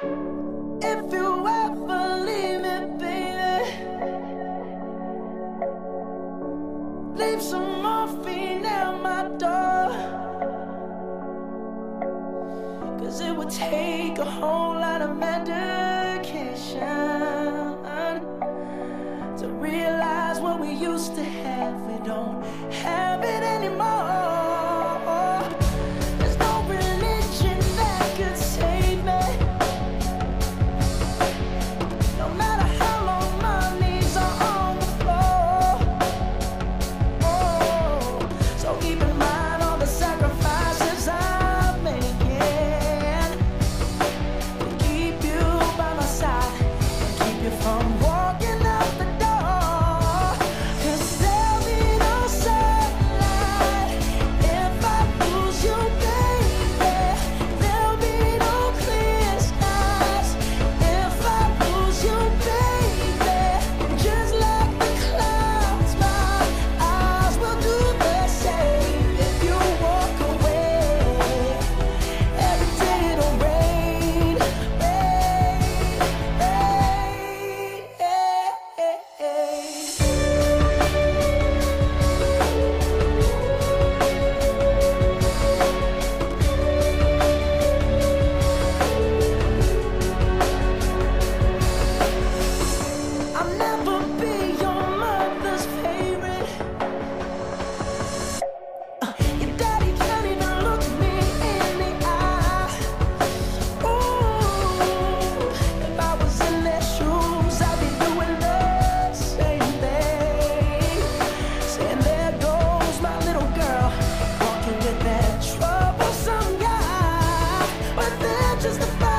If you ever leave me, baby, leave some morphine at my door. 'Cause it would take a whole lot of medication to realize what we used to have, we don't have it anymore. There's no religion that could save me, no matter how long my knees are on the floor. Oh, so keep in mind all the sacrifices I'm making to keep you by my side and keep you from walking out the door. 'Cause there'll be no sunlight if I lose you, baby. There'll be no clear skies if I lose you, baby. Just like the clouds, my eyes will do the same. If you walk away, every day it'll rain, rain, I'll never be your mother's favorite. Your daddy can't even look me in the eye. Ooh, if I was in their shoes, I'd be doing the same thing. Saying there goes my little girl, walking with that troublesome guy. But they're just a